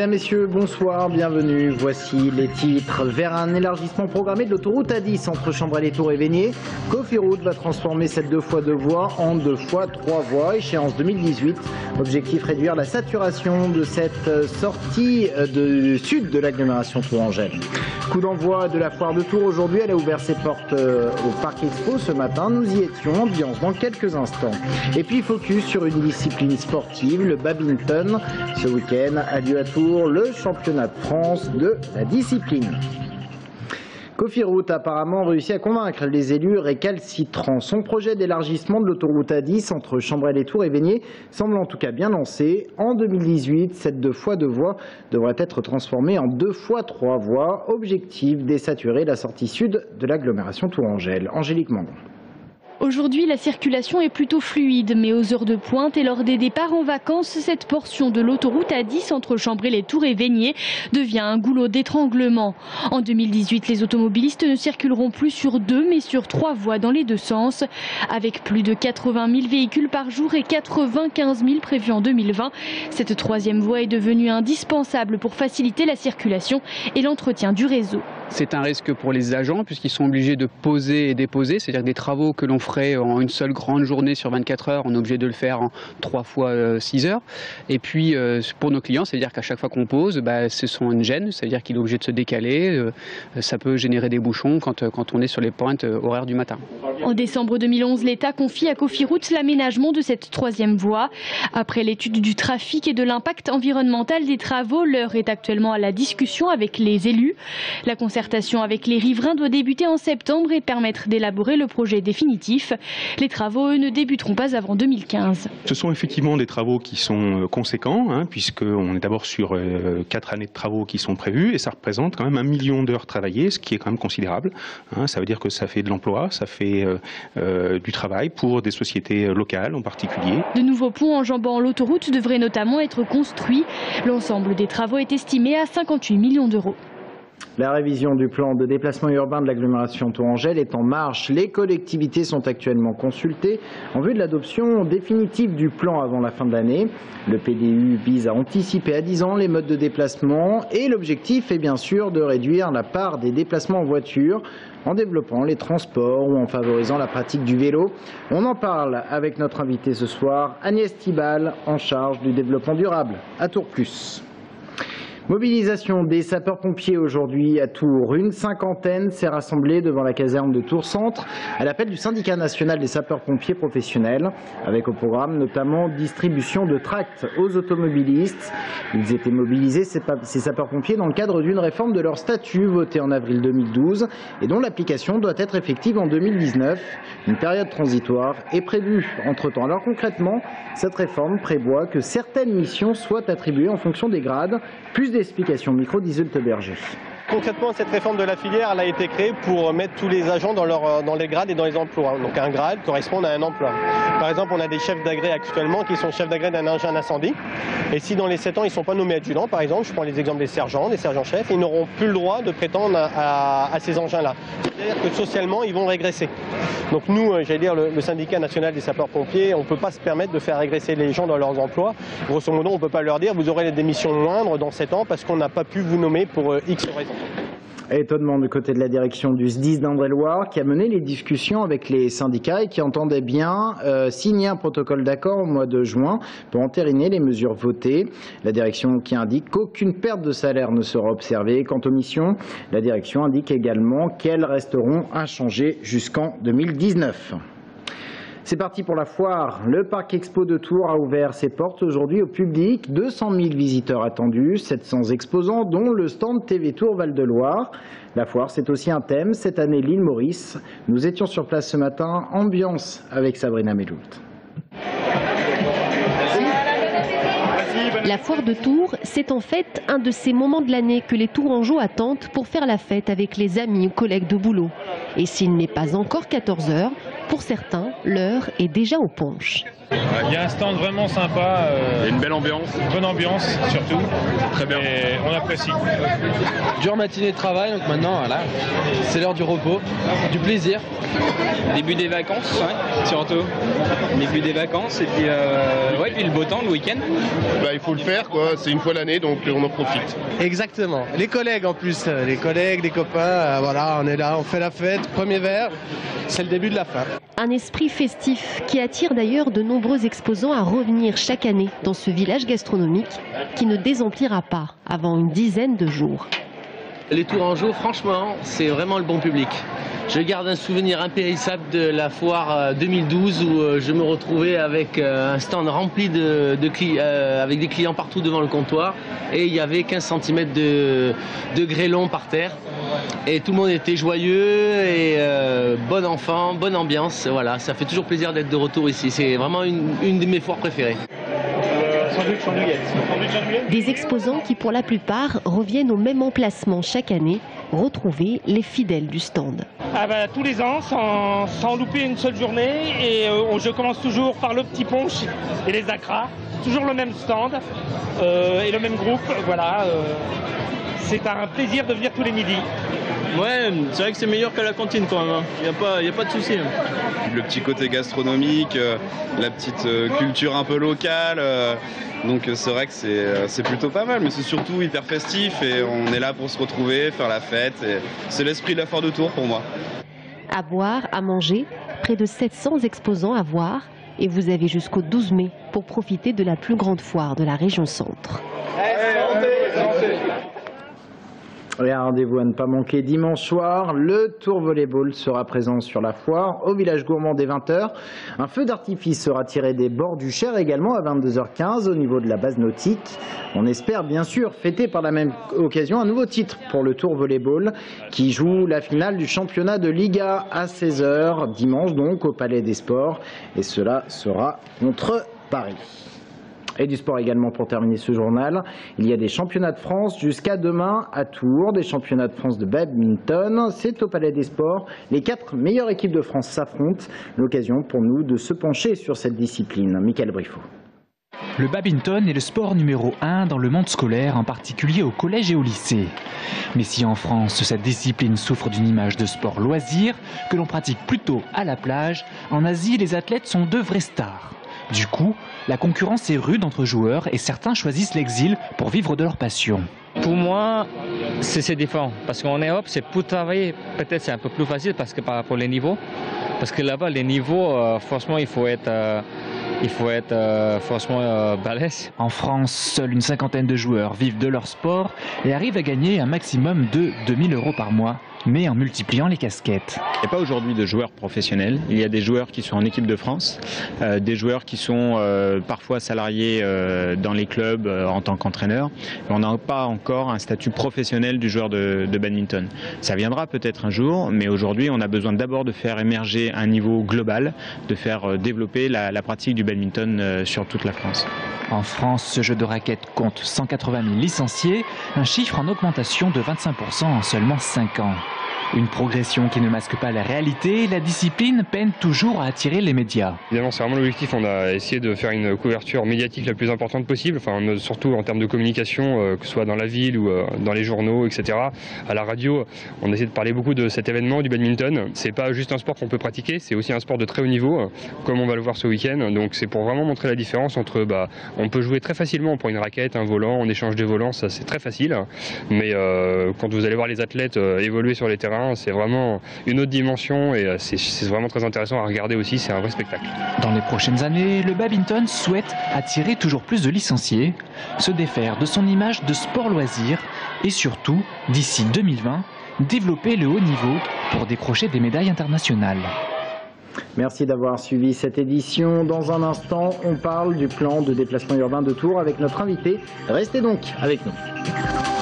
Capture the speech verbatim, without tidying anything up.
Mesdames, Messieurs, bonsoir, bienvenue. Voici les titres. Vers un élargissement programmé de l'autoroute A dix entre Chambray-les-Tours et Vénier, Cofiroute va transformer cette deux fois deux voies en deux fois trois voies. Échéance deux mille dix-huit. Objectif réduire la saturation de cette sortie du sud de l'agglomération tourangelle. Coup d'envoi de la foire de Tours aujourd'hui. Elle a ouvert ses portes au Parc Expo ce matin. Nous y étions. Ambiance dans quelques instants. Et puis focus sur une discipline sportive, le badminton. Ce week-end a lieu à Tours le championnat de France de la discipline. Cofiroute a apparemment réussi à convaincre les élus récalcitrants. Son projet d'élargissement de l'autoroute A dix entre Chambray-les-Tours et Vénier semble en tout cas bien lancé. En deux mille dix-huit, cette deux fois deux voies devrait être transformée en deux fois trois voies. Objectif, désaturer la sortie sud de l'agglomération tourangelle. Angélique Mandon. Aujourd'hui, la circulation est plutôt fluide, mais aux heures de pointe et lors des départs en vacances, cette portion de l'autoroute A dix entre Chambray-les-Tours et Vénier devient un goulot d'étranglement. En deux mille dix-huit, les automobilistes ne circuleront plus sur deux, mais sur trois voies dans les deux sens. Avec plus de quatre-vingt mille véhicules par jour et quatre-vingt-quinze mille prévus en deux mille vingt, cette troisième voie est devenue indispensable pour faciliter la circulation et l'entretien du réseau. C'est un risque pour les agents puisqu'ils sont obligés de poser et déposer, c'est-à-dire des travaux que l'on ferait en une seule grande journée sur vingt-quatre heures, on est obligé de le faire en trois fois six heures. Et puis pour nos clients, c'est-à-dire qu'à chaque fois qu'on pose, bah, ce sont une gêne, c'est-à-dire qu'il est obligé de se décaler, ça peut générer des bouchons quand, quand on est sur les pointes horaires du matin. En décembre deux mille onze, l'État confie à Cofiroute l'aménagement de cette troisième voie. Après l'étude du trafic et de l'impact environnemental des travaux, l'heure est actuellement à la discussion avec les élus. La concertation avec les riverains doit débuter en septembre et permettre d'élaborer le projet définitif. Les travaux, eux, ne débuteront pas avant deux mille quinze. Ce sont effectivement des travaux qui sont conséquents, hein, puisqu'on est d'abord sur euh, quatre années de travaux qui sont prévues, et ça représente quand même un million d'heures travaillées, ce qui est quand même considérable. Hein, ça veut dire que ça fait de l'emploi, ça fait euh, euh, du travail pour des sociétés locales en particulier. De nouveaux ponts enjambant l'autoroute devraient notamment être construits. L'ensemble des travaux est estimé à cinquante-huit millions d'euros. La révision du plan de déplacement urbain de l'agglomération tourangelle est en marche. Les collectivités sont actuellement consultées en vue de l'adoption définitive du plan avant la fin de l'année. Le P D U vise à anticiper à dix ans les modes de déplacement et l'objectif est bien sûr de réduire la part des déplacements en voiture en développant les transports ou en favorisant la pratique du vélo. On en parle avec notre invitée ce soir, Agnès Thibal, en charge du développement durable à Tours Plus. Mobilisation des sapeurs-pompiers aujourd'hui à Tours. Une cinquantaine s'est rassemblée devant la caserne de Tours Centre à l'appel du syndicat national des sapeurs-pompiers professionnels, avec au programme notamment distribution de tracts aux automobilistes. Ils étaient mobilisés, ces sapeurs-pompiers, dans le cadre d'une réforme de leur statut votée en avril deux mille douze et dont l'application doit être effective en deux mille dix-neuf. Une période transitoire est prévue entre-temps. Alors concrètement, cette réforme prévoit que certaines missions soient attribuées en fonction des grades. Plus d'explications au micro d'Iseult Berger. Concrètement, cette réforme de la filière elle a été créée pour mettre tous les agents dans, leur, dans les grades et dans les emplois. Donc un grade correspond à un emploi. Par exemple, on a des chefs d'agré actuellement qui sont chefs d'agré d'un engin d'incendie. Et si dans les sept ans, ils ne sont pas nommés adjudants, par exemple, je prends les exemples des sergents, des sergents-chefs, ils n'auront plus le droit de prétendre à, à, à ces engins-là. C'est-à-dire que socialement, ils vont régresser. Donc nous, j'allais dire, le, le syndicat national des sapeurs-pompiers, on ne peut pas se permettre de faire régresser les gens dans leurs emplois. Grosso modo, on ne peut pas leur dire, vous aurez des missions moindres dans sept ans parce qu'on n'a pas pu vous nommer pour X raisons. Étonnement du côté de la direction du S D I S d'Indre-et-Loire qui a mené les discussions avec les syndicats et qui entendait bien euh, signer un protocole d'accord au mois de juin pour entériner les mesures votées. La direction qui indique qu'aucune perte de salaire ne sera observée. Quant aux missions, la direction indique également qu'elles resteront inchangées jusqu'en deux mille dix-neuf. C'est parti pour la foire. Le Parc Expo de Tours a ouvert ses portes aujourd'hui au public. deux cent mille visiteurs attendus, sept cents exposants, dont le stand T V Tours Val-de-Loire. La foire, c'est aussi un thème. Cette année, l'île Maurice. Nous étions sur place ce matin. Ambiance avec Sabrina Meloult. La foire de Tours, c'est en fait un de ces moments de l'année que les Tourangeaux attendent pour faire la fête avec les amis ou collègues de boulot. Et s'il n'est pas encore quatorze heures, Pour certains, l'heure est déjà au punch. Il y a un stand vraiment sympa. Euh, une belle ambiance. Bonne ambiance surtout. Très bien. Et on apprécie. Dure matinée de travail, donc maintenant voilà, c'est l'heure du repos, du plaisir. Début des vacances, ouais, surtout. Début des vacances et puis, euh, ouais, puis le beau temps, le week-end. Bah, il faut le faire, quoi. C'est une fois l'année, donc on en profite. Exactement. Les collègues en plus, les collègues, les copains, euh, voilà, on est là, on fait la fête, premier verre, c'est le début de la fin. Un esprit festif qui attire d'ailleurs de nombreux exposants à revenir chaque année dans ce village gastronomique qui ne désemplira pas avant une dizaine de jours. Les Tourangeaux, franchement, c'est vraiment le bon public. Je garde un souvenir impérissable de la foire deux mille douze où je me retrouvais avec un stand rempli de, de cli euh, avec des clients partout devant le comptoir et il y avait quinze centimètres de, de grêlons par terre et tout le monde était joyeux et euh, bon enfant, bonne ambiance. Voilà, ça fait toujours plaisir d'être de retour ici. C'est vraiment une, une de mes foires préférées. Des exposants qui pour la plupart reviennent au même emplacement chaque année, retrouver les fidèles du stand. Ah bah, tous les ans, sans, sans louper une seule journée, et euh, je commence toujours par le petit punch et les acras, toujours le même stand euh, et le même groupe, voilà. Euh, c'est un plaisir de venir tous les midis. Ouais, c'est vrai que c'est meilleur qu'à la cantine quand même, il n'y a pas, y a pas de souci. Le petit côté gastronomique, euh, la petite euh, culture un peu locale, euh, donc c'est vrai que c'est plutôt pas mal, mais c'est surtout hyper festif et on est là pour se retrouver, faire la fête, c'est l'esprit de la foire de Tours pour moi. À boire, à manger, près de sept cents exposants à voir et vous avez jusqu'au douze mai pour profiter de la plus grande foire de la région centre. Et un rendez-vous à ne pas manquer dimanche soir, le Tour Volleyball sera présent sur la foire au village gourmand dès vingt heures. Un feu d'artifice sera tiré des bords du Cher également à vingt-deux heures quinze au niveau de la base nautique. On espère bien sûr fêter par la même occasion un nouveau titre pour le Tour Volleyball qui joue la finale du championnat de Liga à seize heures dimanche donc au Palais des Sports et cela sera contre Paris. Et du sport également pour terminer ce journal. Il y a des championnats de France jusqu'à demain à Tours, des championnats de France de badminton. C'est au Palais des Sports. Les quatre meilleures équipes de France s'affrontent. L'occasion pour nous de se pencher sur cette discipline. Michael Briffaut. Le badminton est le sport numéro un dans le monde scolaire, en particulier au collège et au lycée. Mais si en France, cette discipline souffre d'une image de sport loisir, que l'on pratique plutôt à la plage, en Asie, les athlètes sont de vraies stars. Du coup, la concurrence est rude entre joueurs et certains choisissent l'exil pour vivre de leur passion. Pour moi, c'est différent. Parce qu'en Europe, c'est pour travailler, peut-être c'est un peu plus facile parce que par rapport aux niveaux. Parce que là-bas, les niveaux, euh, franchement, il faut être, euh, il faut être euh, franchement euh, balèze. En France, seule une cinquantaine de joueurs vivent de leur sport et arrivent à gagner un maximum de deux mille euros par mois, mais en multipliant les casquettes. Il n'y a pas aujourd'hui de joueurs professionnels. Il y a des joueurs qui sont en équipe de France, euh, des joueurs qui sont euh, parfois salariés euh, dans les clubs euh, en tant qu'entraîneurs. On n'a pas encore un statut professionnel du joueur de, de badminton. Ça viendra peut-être un jour, mais aujourd'hui on a besoin d'abord de faire émerger un niveau global, de faire euh, développer la, la pratique du badminton euh, sur toute la France. En France, ce jeu de raquette compte cent quatre-vingt mille licenciés, un chiffre en augmentation de vingt-cinq pour cent en seulement cinq ans. Une progression qui ne masque pas la réalité, la discipline peine toujours à attirer les médias. Évidemment, c'est vraiment l'objectif. On a essayé de faire une couverture médiatique la plus importante possible, enfin, surtout en termes de communication, euh, que ce soit dans la ville ou euh, dans les journaux, et cetera. À la radio, on essaie de parler beaucoup de cet événement, du badminton. C'est pas juste un sport qu'on peut pratiquer, c'est aussi un sport de très haut niveau, euh, comme on va le voir ce week-end. Donc c'est pour vraiment montrer la différence entre, bah, on peut jouer très facilement pour une raquette, un volant, on échange des volants, ça c'est très facile. Mais euh, quand vous allez voir les athlètes euh, évoluer sur les terrains, c'est vraiment une autre dimension et c'est vraiment très intéressant à regarder aussi, c'est un vrai spectacle. Dans les prochaines années, le badminton souhaite attirer toujours plus de licenciés, se défaire de son image de sport loisir et surtout, d'ici deux mille vingt, développer le haut niveau pour décrocher des médailles internationales. Merci d'avoir suivi cette édition. Dans un instant, on parle du plan de déplacement urbain de Tours avec notre invité. Restez donc avec nous.